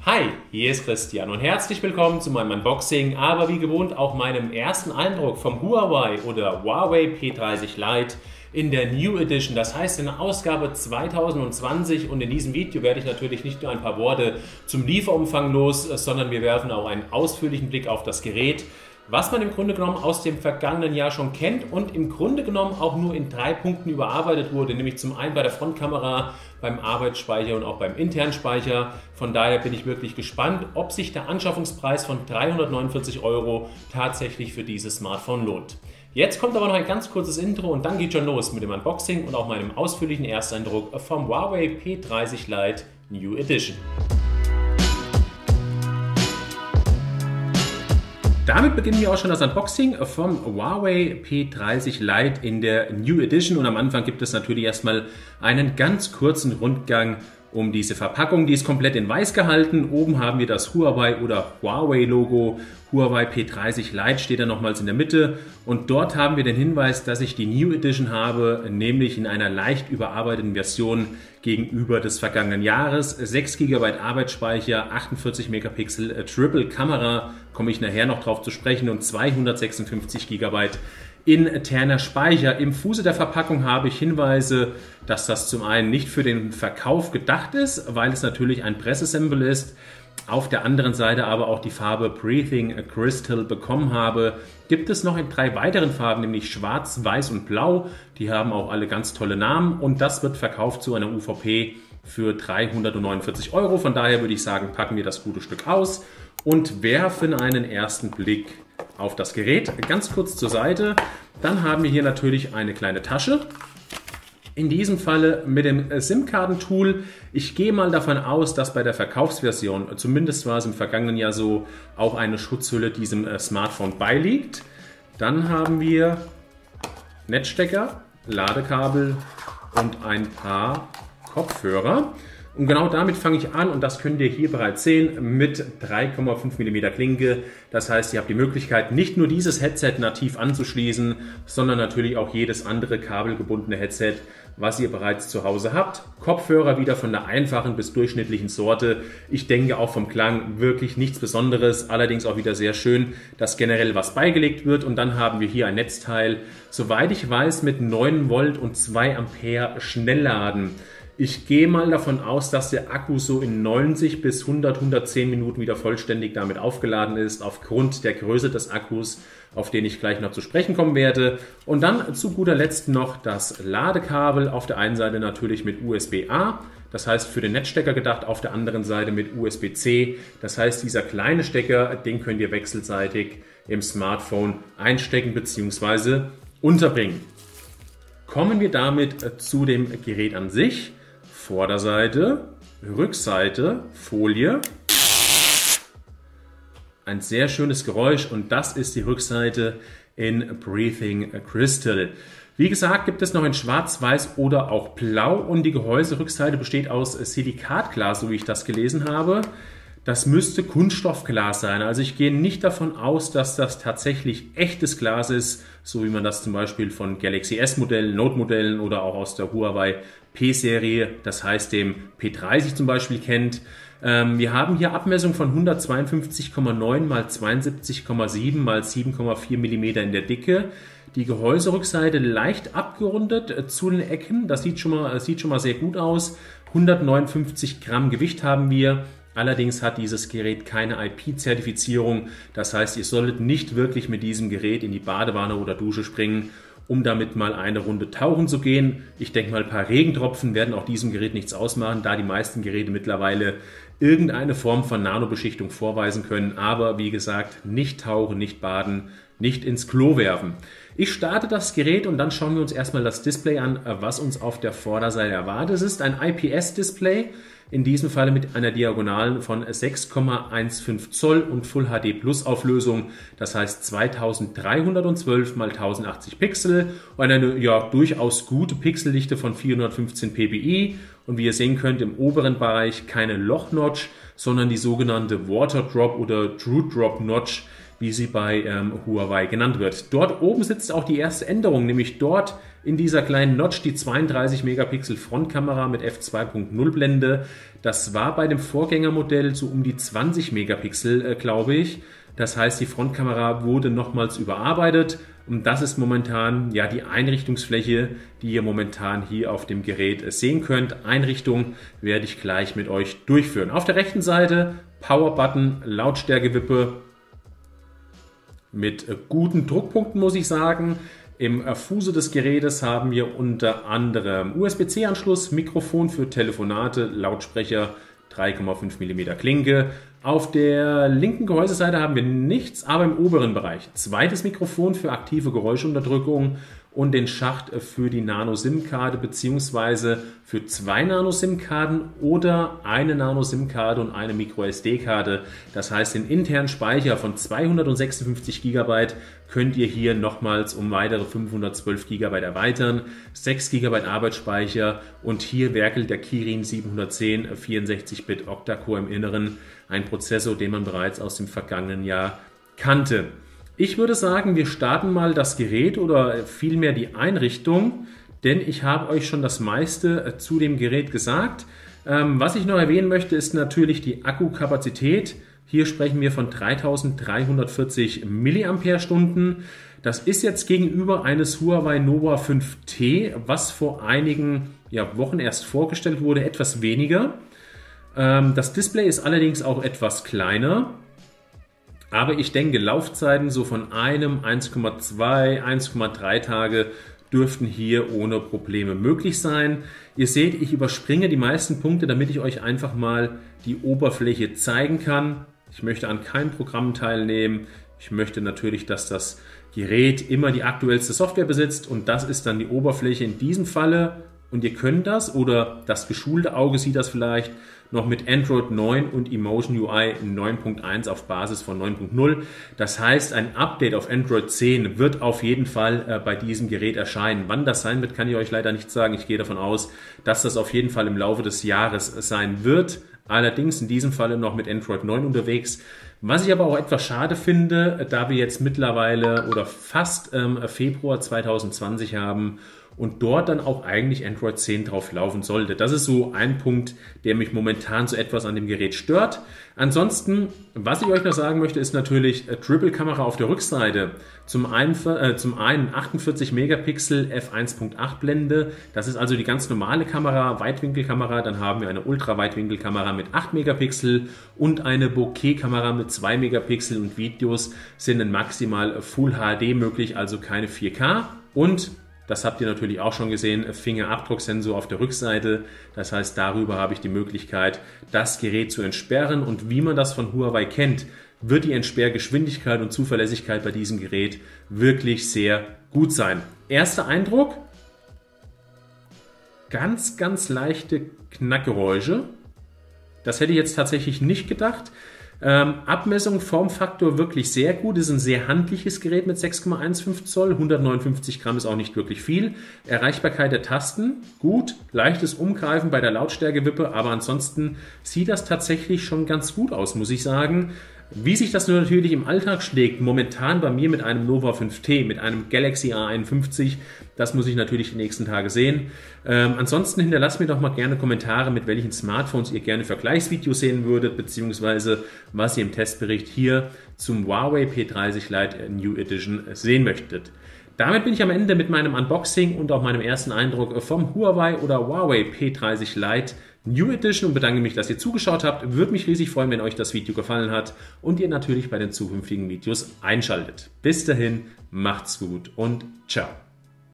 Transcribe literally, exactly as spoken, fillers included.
Hi, hier ist Christian und herzlich willkommen zu meinem Unboxing, aber wie gewohnt auch meinem ersten Eindruck vom Huawei oder Huawei P dreißig Lite in der New Edition, das heißt in der Ausgabe zweitausendzwanzig, und in diesem Video werde ich natürlich nicht nur ein paar Worte zum Lieferumfang los, sondern wir werfen auch einen ausführlichen Blick auf das Gerät, was man im Grunde genommen aus dem vergangenen Jahr schon kennt und im Grunde genommen auch nur in drei Punkten überarbeitet wurde, nämlich zum einen bei der Frontkamera, beim Arbeitsspeicher und auch beim internen Speicher. Von daher bin ich wirklich gespannt, ob sich der Anschaffungspreis von dreihundertneunundvierzig Euro tatsächlich für dieses Smartphone lohnt. Jetzt kommt aber noch ein ganz kurzes Intro und dann geht schon los mit dem Unboxing und auch meinem ausführlichen Ersteindruck vom Huawei P dreißig Lite New Edition. Damit beginnen wir auch schon das Unboxing vom Huawei P dreißig Lite in der New Edition, und am Anfang gibt es natürlich erstmal einen ganz kurzen Rundgang um diese Verpackung. Die ist komplett in weiß gehalten. Oben haben wir das Huawei oder Huawei Logo. Huawei P dreißig Lite steht dann nochmals in der Mitte, und dort haben wir den Hinweis, dass ich die New Edition habe, nämlich in einer leicht überarbeiteten Version gegenüber des vergangenen Jahres. sechs Gigabyte Arbeitsspeicher, achtundvierzig Megapixel Triple Kamera, komme ich nachher noch drauf zu sprechen, und zweihundertsechsundfünfzig Gigabyte interner Speicher. Im Fuße der Verpackung habe ich Hinweise, dass das zum einen nicht für den Verkauf gedacht ist, weil es natürlich ein Pressesample ist. Auf der anderen Seite aber auch die Farbe Breathing Crystal bekommen habe. Gibt es noch in drei weiteren Farben, nämlich Schwarz, Weiß und Blau. Die haben auch alle ganz tolle Namen, und das wird verkauft zu einer U V P für dreihundertneunundvierzig Euro. Von daher würde ich sagen, packen wir das gute Stück aus und werfen einen ersten Blick auf das Gerät. Ganz kurz zur Seite. Dann haben wir hier natürlich eine kleine Tasche. In diesem Falle mit dem SIM-Karten-Tool. Ich gehe mal davon aus, dass bei der Verkaufsversion, zumindest war es im vergangenen Jahr so, auch eine Schutzhülle diesem Smartphone beiliegt. Dann haben wir Netzstecker, Ladekabel und ein paar Kopfhörer. Und genau damit fange ich an, und das könnt ihr hier bereits sehen, mit drei Komma fünf Millimeter Klinke. Das heißt, ihr habt die Möglichkeit, nicht nur dieses Headset nativ anzuschließen, sondern natürlich auch jedes andere kabelgebundene Headset, was ihr bereits zu Hause habt. Kopfhörer wieder von der einfachen bis durchschnittlichen Sorte. Ich denke auch vom Klang wirklich nichts Besonderes, allerdings auch wieder sehr schön, dass generell was beigelegt wird. Und dann haben wir hier ein Netzteil, soweit ich weiß, mit neun Volt und zwei Ampere Schnellladen. Ich gehe mal davon aus, dass der Akku so in neunzig bis hundert, hundertzehn Minuten wieder vollständig damit aufgeladen ist, aufgrund der Größe des Akkus, auf den ich gleich noch zu sprechen kommen werde. Und dann zu guter Letzt noch das Ladekabel. Auf der einen Seite natürlich mit U S B A, das heißt für den Netzstecker gedacht, auf der anderen Seite mit U S B C. Das heißt, dieser kleine Stecker, den könnt ihr wechselseitig im Smartphone einstecken bzw. unterbringen. Kommen wir damit zu dem Gerät an sich. Vorderseite, Rückseite, Folie. Ein sehr schönes Geräusch, und das ist die Rückseite in Breathing Crystal. Wie gesagt, gibt es noch in Schwarz, Weiß oder auch Blau, und die Gehäuserückseite besteht aus Silikatglas, so wie ich das gelesen habe. Das müsste Kunststoffglas sein. Also ich gehe nicht davon aus, dass das tatsächlich echtes Glas ist, so wie man das zum Beispiel von Galaxy S-Modellen, Note-Modellen oder auch aus der Huawei P-Serie, das heißt dem P dreißig zum Beispiel, kennt. Ähm, wir haben hier Abmessung von hundertzweiundfünfzig Komma neun mal zweiundsiebzig Komma sieben mal sieben Komma vier Millimeter in der Dicke. Die Gehäuserückseite leicht abgerundet äh, zu den Ecken. Das sieht schon mal, sieht schon mal sehr gut aus. hundertneunundfünfzig Gramm Gewicht haben wir. Allerdings hat dieses Gerät keine I P-Zertifizierung. Das heißt, ihr solltet nicht wirklich mit diesem Gerät in die Badewanne oder Dusche springen, um damit mal eine Runde tauchen zu gehen. Ich denke mal, ein paar Regentropfen werden auch diesem Gerät nichts ausmachen, da die meisten Geräte mittlerweile irgendeine Form von Nanobeschichtung vorweisen können. Aber wie gesagt, nicht tauchen, nicht baden, nicht ins Klo werfen. Ich starte das Gerät und dann schauen wir uns erstmal das Display an, was uns auf der Vorderseite erwartet. Es ist ein I P S-Display. In diesem Fall mit einer Diagonalen von sechs Komma fünfzehn Zoll und Full H D Plus Auflösung, das heißt zweitausenddreihundertzwölf mal tausendachtzig Pixel und eine ja, durchaus gute Pixeldichte von vierhundertfünfzehn p p i, und wie ihr sehen könnt, im oberen Bereich keine Loch-Notch, sondern die sogenannte Water Drop oder True Drop Notch, wie sie bei ähm, Huawei genannt wird. Dort oben sitzt auch die erste Änderung, nämlich dort in dieser kleinen Notch die zweiunddreißig Megapixel Frontkamera mit f zwei Punkt null Blende. Das war bei dem Vorgängermodell so um die zwanzig Megapixel, äh, glaube ich. Das heißt, die Frontkamera wurde nochmals überarbeitet und das ist momentan ja die Einrichtungsfläche, die ihr momentan hier auf dem Gerät sehen könnt. Einrichtung werde ich gleich mit euch durchführen. Auf der rechten Seite Power-Button, Lautstärkewippe mit guten Druckpunkten, muss ich sagen. Im Fuße des Gerätes haben wir unter anderem U S B C Anschluss, Mikrofon für Telefonate, Lautsprecher, drei Komma fünf Millimeter Klinke. Auf der linken Gehäuseseite haben wir nichts, aber im oberen Bereich zweites Mikrofon für aktive Geräuschunterdrückung und den Schacht für die Nano-SIM-Karte bzw. für zwei Nano-SIM-Karten oder eine Nano-SIM-Karte und eine Micro-S D-Karte. Das heißt, den internen Speicher von zweihundertsechsundfünfzig Gigabyte könnt ihr hier nochmals um weitere fünfhundertzwölf Gigabyte erweitern, sechs Gigabyte Arbeitsspeicher und hier werkelt der Kirin siebenhundertzehn vierundsechzig Bit Octa-Core im Inneren, ein Prozessor, den man bereits aus dem vergangenen Jahr kannte. Ich würde sagen, wir starten mal das Gerät oder vielmehr die Einrichtung, denn ich habe euch schon das meiste zu dem Gerät gesagt. Ähm, was ich noch erwähnen möchte, ist natürlich die Akkukapazität. Hier sprechen wir von dreitausenddreihundertvierzig Milliampere-Stunden. Das ist jetzt gegenüber eines Huawei Nova fünf T, was vor einigen ja, Wochen erst vorgestellt wurde, etwas weniger. Ähm, das Display ist allerdings auch etwas kleiner. Aber ich denke, Laufzeiten so von einem, eins Komma zwei, eins Komma drei Tage dürften hier ohne Probleme möglich sein. Ihr seht, ich überspringe die meisten Punkte, damit ich euch einfach mal die Oberfläche zeigen kann. Ich möchte an keinem Programm teilnehmen. Ich möchte natürlich, dass das Gerät immer die aktuellste Software besitzt und das ist dann die Oberfläche in diesem Falle. Und ihr könnt das oder das geschulte Auge sieht das vielleicht noch mit Android neun und Emotion U I neun Punkt eins auf Basis von neun Punkt null. Das heißt, ein Update auf Android zehn wird auf jeden Fall äh, bei diesem Gerät erscheinen. Wann das sein wird, kann ich euch leider nicht sagen. Ich gehe davon aus, dass das auf jeden Fall im Laufe des Jahres sein wird. Allerdings in diesem Falle noch mit Android neun unterwegs. Was ich aber auch etwas schade finde, da wir jetzt mittlerweile oder fast ähm, Februar zweitausendzwanzig haben und dort dann auch eigentlich Android zehn drauf laufen sollte. Das ist so ein Punkt, der mich momentan so etwas an dem Gerät stört. Ansonsten, was ich euch noch sagen möchte, ist natürlich äh, Triple-Kamera auf der Rückseite. Zum einen, äh, zum einen achtundvierzig Megapixel f eins Punkt acht Blende. Das ist also die ganz normale Kamera, Weitwinkelkamera. Dann haben wir eine Ultra-Weitwinkelkamera mit acht Megapixel und eine Bokeh-Kamera mit zwei Megapixel und Videos sind in maximal Full H D möglich, also keine vier K. Und das habt ihr natürlich auch schon gesehen, Fingerabdrucksensor auf der Rückseite. Das heißt, darüber habe ich die Möglichkeit, das Gerät zu entsperren. Und wie man das von Huawei kennt, wird die Entsperrgeschwindigkeit und Zuverlässigkeit bei diesem Gerät wirklich sehr gut sein. Erster Eindruck, ganz, ganz leichte Knackgeräusche. Das hätte ich jetzt tatsächlich nicht gedacht. Ähm, Abmessung, Formfaktor wirklich sehr gut. Es ist ein sehr handliches Gerät mit sechs Komma fünfzehn Zoll. hundertneunundfünfzig Gramm ist auch nicht wirklich viel. Erreichbarkeit der Tasten, gut. Leichtes Umgreifen bei der Lautstärkewippe, aber ansonsten sieht das tatsächlich schon ganz gut aus, muss ich sagen. Wie sich das nur natürlich im Alltag schlägt, momentan bei mir mit einem Nova fünf T, mit einem Galaxy A einundfünfzig, das muss ich natürlich die nächsten Tage sehen. Ähm, ansonsten hinterlasst mir doch mal gerne Kommentare, mit welchen Smartphones ihr gerne Vergleichsvideos sehen würdet, beziehungsweise was ihr im Testbericht hier zum Huawei P dreißig Lite New Edition sehen möchtet. Damit bin ich am Ende mit meinem Unboxing und auch meinem ersten Eindruck vom Huawei oder Huawei P dreißig Lite New Edition und bedanke mich, dass ihr zugeschaut habt. Würde mich riesig freuen, wenn euch das Video gefallen hat und ihr natürlich bei den zukünftigen Videos einschaltet. Bis dahin, macht's gut und ciao.